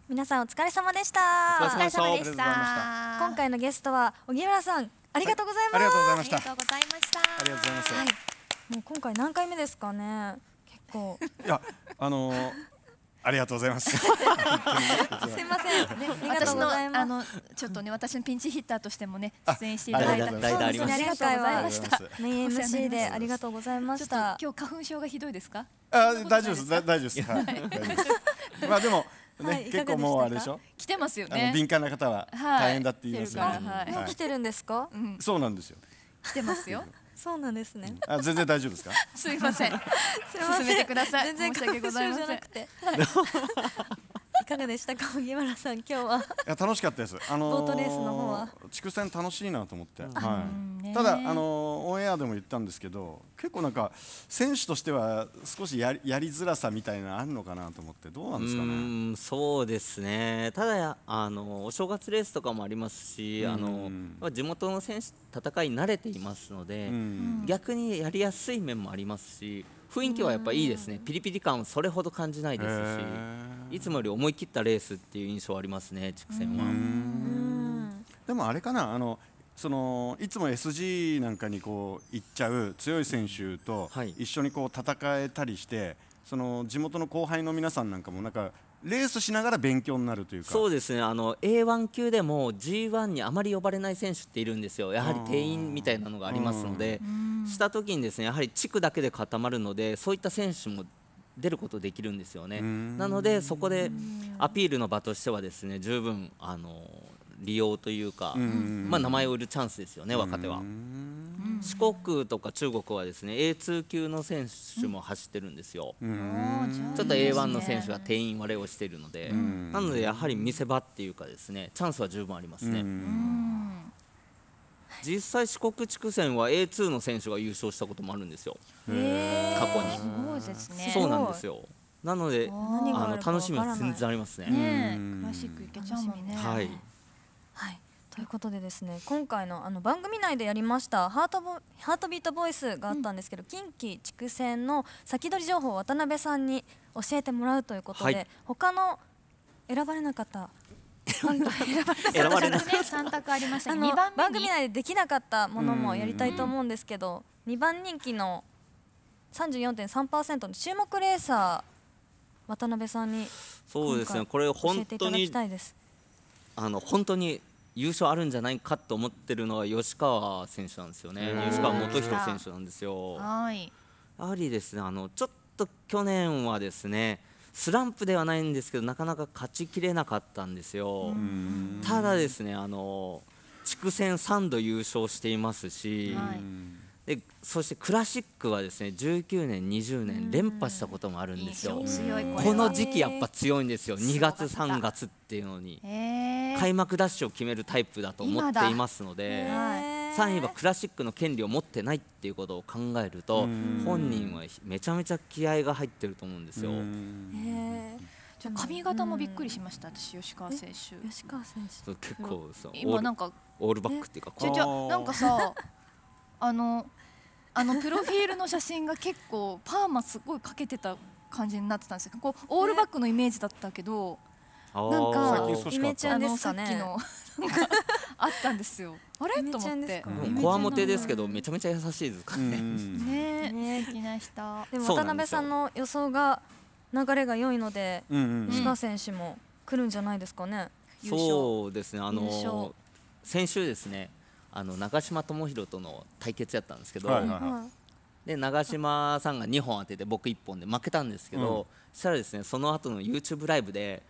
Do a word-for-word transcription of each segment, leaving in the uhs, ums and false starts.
皆さんお疲れ様でした。 お疲れ様ででし。 したた。 今回のゲストは荻原さん、ありがとうございます。 ありがとうございまありした。 がとうございました。 ありがとうございます。 はい、もう今回何回目ですかね。結構いや、あのー、ありがとうございます。 すいません、ね、ありがと私のうございます。 あのちょっとね私のピンチヒッターとしてもね出演していただいたあ代打ありますありがとうございました。 ありがとうございますメイン エムシー でありがとうございまちょっとした。 今日花粉症がひどいですか？ あ、大丈夫です。だ大丈夫です。はい、大丈夫です。まあでもね、 はいいかがでしたか結構もうあれでしょ。 来てますよあのね。 敏感な方ははい大変だって言いますよね。 来てるからはいもう来てるんですか。 うんそうなんですよ。 来てますよ。 そうなんですね。 あ、全然大丈夫ですか。 すいません。 すいません進めてください。 全然申し訳ございません。 花粉症じゃなくて。いかがでしたか、荻原さん、今日は。 いや、楽しかったです。あのー、 ボートレースの方は地区戦楽しいなと思って。 うんねはい。ただあのー、オンエアでも言ったんですけど、結構なんか選手としては少しやりやりづらさみたいなのあるのかなと思って、どうなんですかね。 うーんそうですね、ただあのお正月レースとかもありますし、あのまあ地元の選手、戦いに慣れていますので、 うん逆にやりやすい面もありますし、雰囲気はやっぱいいですね、ピリピリ感をそれほど感じないですし、いつもより思い切ったレースっていう印象はありますね、地区戦は。 うんでもあれかな、あのそのいつも エスジー なんかにこう行っちゃう強い選手とはい一緒にこう戦えたりして、その地元の後輩の皆さんなんかもなんかレースしながら勉強になるというか。 そうですね、あの エーワン 級でも ジーワン にあまり呼ばれない選手っているんですよ、やはり定員みたいなのがありますので、した時にですね、やはり地区だけで固まるので、そういった選手も出ることできるんですよね。なのでそこでアピールの場としてはですね、十分あの利用というか、まあ名前を売るチャンスですよね、若手は。四国とか中国はですね エーツー 級の選手も走ってるんですよ。 おーじゃあちょっと エーワン の選手が定員割れをしているので、 んなのでやはり見せ場っていうかですね、チャンスは十分ありますね。 うん実際四国地区戦は エーツー の選手が優勝したこともあるんですよ、 へー過去に。 すごいですね。 そうなんですよ。なので何があるかあの楽しみはわからない全然ありますね。 ねうんえクラシック行けちゃうもんね。 はい。 はい、ということでですね、今回のあの番組内でやりましたハートボハートビートボイスがあったんですけど、近畿地区戦の先取り情報を渡辺さんに教えてもらうということで、 はい他の選ばれなかった選ばれなかった選ばれないね三択ありましたね。 あの二番目に番組内でできなかったものもやりたいと思うんですけど、にばん人気の さんじゅうよんてんさんパーセント の注目レーサー渡辺さんにそうですね、これ教本えていただき当にたいです。 あの本当に優勝あるんじゃないかと思ってるのは吉川選手なんですよね。 うん吉川元弘選手なんですよ。 はい。 やはりですね、あのちょっと去年はですね、スランプではないんですけど、なかなか勝ちきれなかったんですよ。ただですね、あの地区戦さんど優勝していますし、 はいでそしてクラシックはですねじゅうきゅうねんにじゅうねん連覇したこともあるんですよ。 強いこれは。 この時期やっぱ強いんですよ、にがつすごかったさんがつっていうのにへー開幕ダッシュを決めるタイプだと思今だっていますので、 はいさんいはクラシックの権利を持ってないっていうことを考えると、本人はめちゃめちゃ気合が入ってると思うんですよ。 へーじゃあ髪型もびっくりしました。私吉川選手。 吉川選手そう結構そうオール今なんかオールバックっていうかじゃこじゃなんかさあのあのプロフィールの写真が結構パーマすごいかけてた感じになってたんですよ。こうオールバックのイメージだったけど、 うなんか最近少しイメチェンですかあのさっきね。 のなんかあったんですよ。あれイメと思ってチェンですか。 でもこわもてですけどめちゃめちゃ優しいですからね。 ねねえ素敵な人。 でも渡辺そうなんですよさんの予想が流れが良いので、 うんうん吉川選手も来るんじゃないですかね。 優勝そうですね、あ優勝の先週ですね、あの長嶋智弘との対決やったんですけど、 はいはいはいで長嶋さんがにほん当てて僕いっぽんで負けたんですけど、 うんそしたらですねその後の YouTube ライブで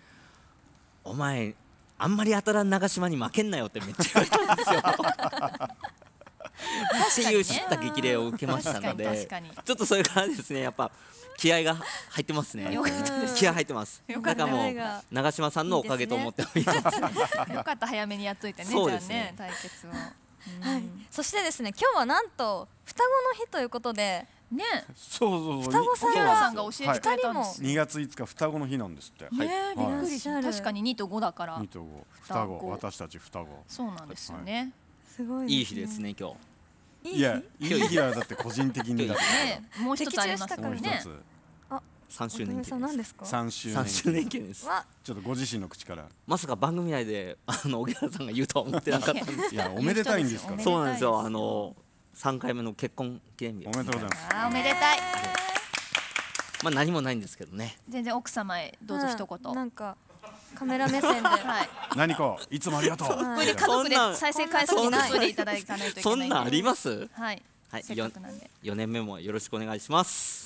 「お前あんまり当たらん長嶋に負けんなよ」ってめっちゃ言われたんですよ。っていう知った激励を受けましたので、 確かに確かにちょっとそれからですねやっぱ気合が入ってますね。 よかったです気合入ってます。 よかっただからもう流れが長嶋さんのおかげと思ってもいいです。 よかった早めにやっといてね。 そうですねじゃあね対決を。 はい。そしてですね、今日はなんと双子の日ということで、 ねそうそうそう。 双子さん小が原さんが教えてくれたんですよ。 にがついつか双子の日なんですって。 ねえびっくりしはい確かににとごだからにとご、双双子子、私たち双子。 そうなんですよね。 すごいいい日です。ね今日。 いいいや、いい日はだって個人的にだって。 ねもう一つあります的中したもう一からね。 つ。 さんしゅうねん記渡辺さん念です何ですか？ さんしゅうねんさんしゅうねん記念です。 わちょっとご自身の口からまさか番組内であの荻原さんが言うとは思ってなかったんです。 いやおめでたいんですからおめでたいそうなんですよ。あのさんかいめの結婚記念日おめでとうございますあーおめでたい。 まあ何もないんですけどね。 全然奥様へどうぞ一言。 なんかカメラ目線ではい。 何かいつもありがとうこれで家族でそんな再生回数になっていただかないといけない。 そんなんあります？ はい。 はい、 せっかくなんで。 よねんめもよろしくお願いします。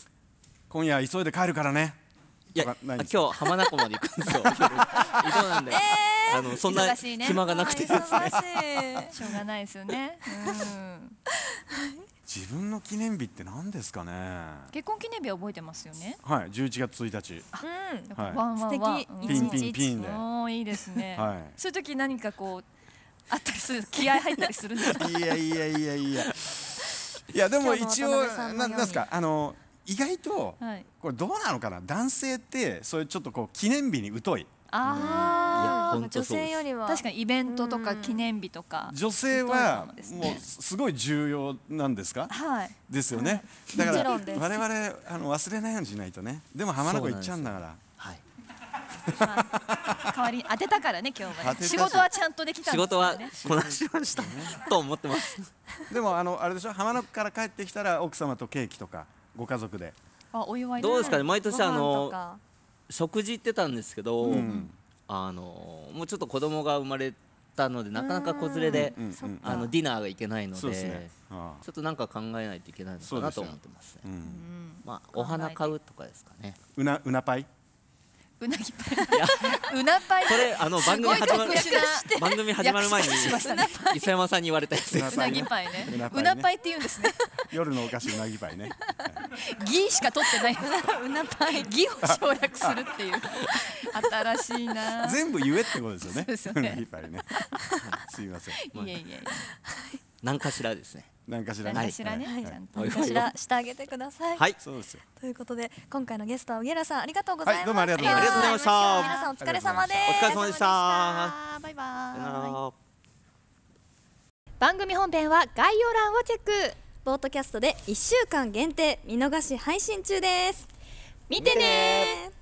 今夜急いで帰るからねいやとかないんです今日浜名湖まで行くんですよ。移動なんで、あのそんな忙しいね暇がなくてですね。 忙しいしょうがないですよね。うん。 自分の記念日って何ですかね。 結婚記念日は覚えてますよね。 はいじゅういちがつついたちうんはいワンワンワン。 素敵ピンピンピンでおーいいですね。 はいそういう時何かこうあったりする、気合入ったりするんですか。 いやいやいやいやいやでも今日一応の渡辺さんのようにななんですかあの意外とはい。 これどうなのかな男性ってそういうちょっとこう記念日に疎いあいやほんと女そうですあ。 性よりは確かにイベントとか記念日とか。 女性疎いかはもですねもうすごい重要なんですかはい。 ですよねだからもちろんです我々あの忘れないようにしないとねでも浜名湖行っちゃうんだからはい。 代わりに当てたからね今日はね。 当てたし仕事はちゃんとできたん仕事はですからね。 こなしましたと思ってます。 でもあのあれでしょ浜名湖から帰ってきたら奥様とケーキとかご家族であお祝いどうですかね、毎ご年あ飯とのか食事行ってたんですけど、 うんあのもうちょっと子供が生まれたのでなかなか子連れでうんうんそっかあのディナーが行けないので、 そうですねああちょっとなんか考えないといけないのかなと思ってますね。 うんうんまあお花買うとかですかね。 うなうなパイうなぎパイ。うなパイ。 これあの番組始まるすごい特殊な番組始まる前に略しましたね磯山さんに言われたやつです。 うなぎパイね。 うなパイねうなパイって言うんですね。 夜のお菓子うなぎパイねギしか取ってない。うなパイ。ギを省略するっていう。新しいな。 全部言えってことですよねそうですよねうなぎパイねすいませんいえいえ。 何かしらですね。 何かしらね何かしらねはいちゃんとはい何かしらしてあげてください。 はい。 そうですよということで今回のゲストは荻原さんありがとうございました。 はいどうもありがとうございましたありがとうございました皆さんお疲れ様です。 お疲れ様でした。 バイバさよなイ。 ら。 番組本編は概要欄をチェック。 ポートキャストでいっしゅうかん限定見逃し配信中です。 見てねー。